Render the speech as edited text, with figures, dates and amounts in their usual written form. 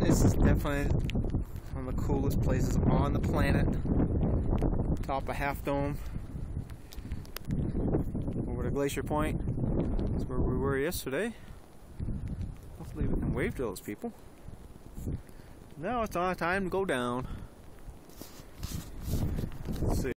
This is definitely one of the coolest places on the planet. Top of Half Dome. Over to Glacier Point. That's where we were yesterday. Hopefully we can wave to those people. Now it's time to go down. Let's see.